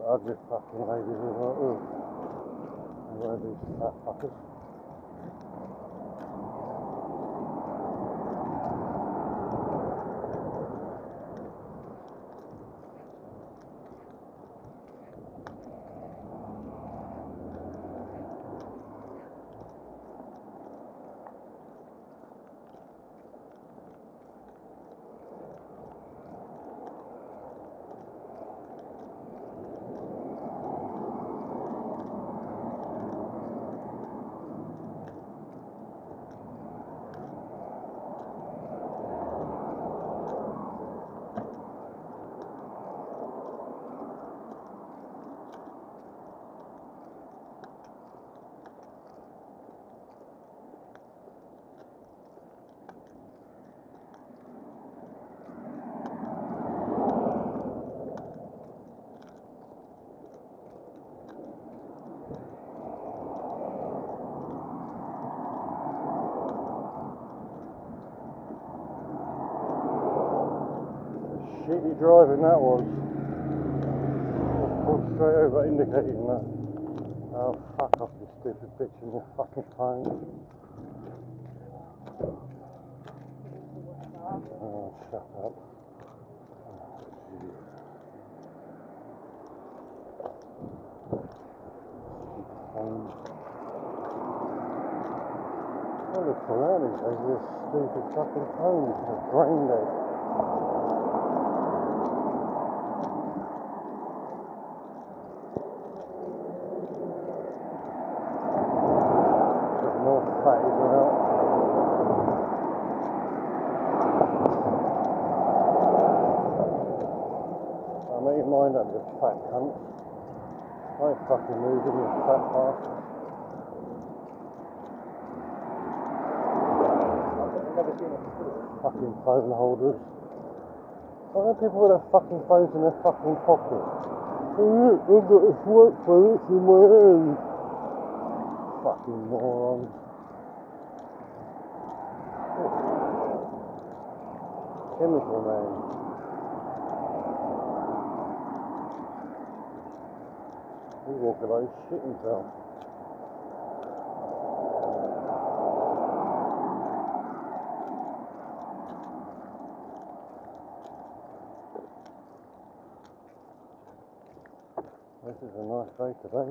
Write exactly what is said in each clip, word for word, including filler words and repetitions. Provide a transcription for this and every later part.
ugly fucking ladies who are like, ugh. One of these fat fuckers. Shitty driving that was. Pulled straight over indicating that. Oh, fuck off, you stupid bitch in your fucking phone. Oh, shut up. Oh, what the fuck is this stupid fucking phone? It's a brain dead. Fatties are out. I make your mind up, you fat cunts. I ain't fucking moving, you fat bastards. I've never seen it before. Fucking phone holders. Why are people with their fucking phones in their fucking pocket? Oh look, I've got a work phone, it's in my hand. Fucking morons. Chemical man. He's walking like he's shit himself. This is a nice day today.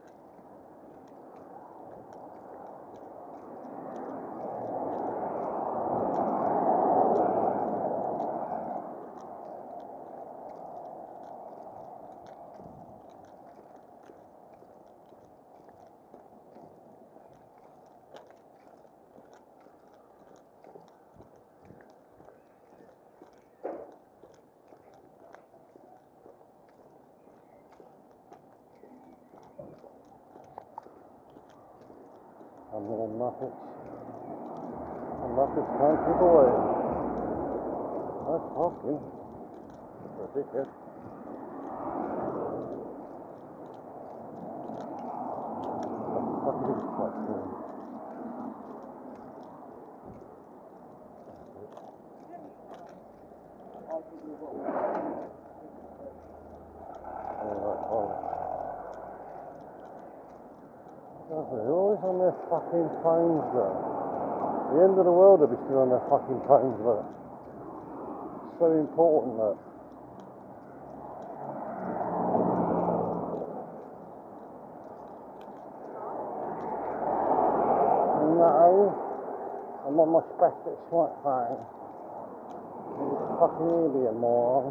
And little muppets. The muppets can't keep away. Nice parking. For a dickhead. What the fuck is this fuck doing? Alright, alright. They're always on their fucking phones though. The end of the world they'll be still on their fucking phones though. It's so important that. No, I'm on my spastic smartphone. You fucking idiot moron.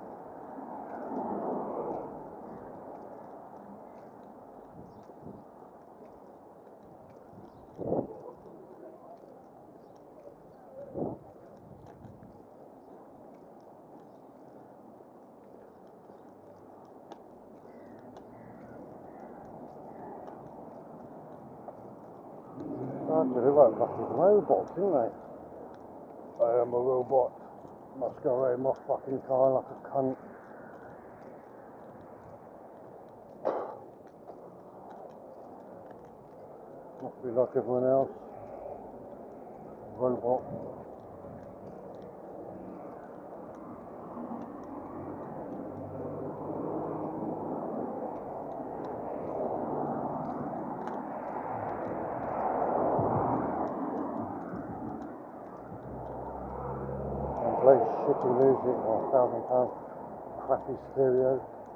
They look like fucking robots, didn't they? I am a robot. Must go around my fucking car like a cunt. Must be like everyone else. Robot. those shitty music or a thousand pound crappy stereo.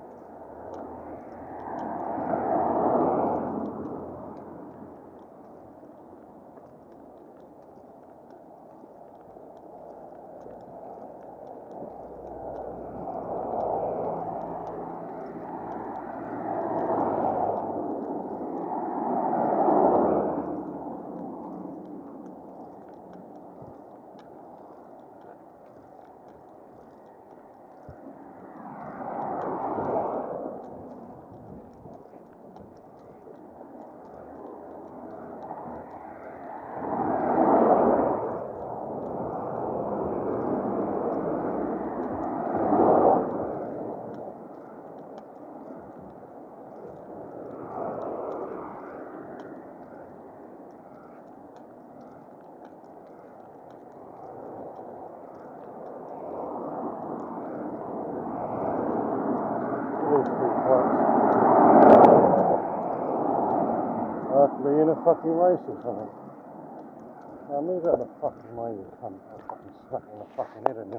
In a fucking race or something. Now move out of the fucking way, you cunt. I'll fucking smack you in the fucking head in there.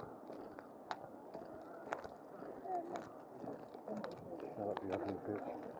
Shut up, you ugly bitch.